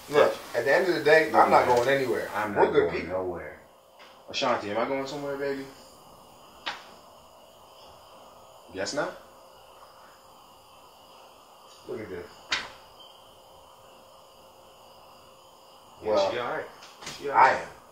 Look, at the end of the day, I'm not going anywhere. I'm not going nowhere. Ashanti, am I going somewhere, baby? Guess not. Look at this. Yeah, Well, she alright. I am.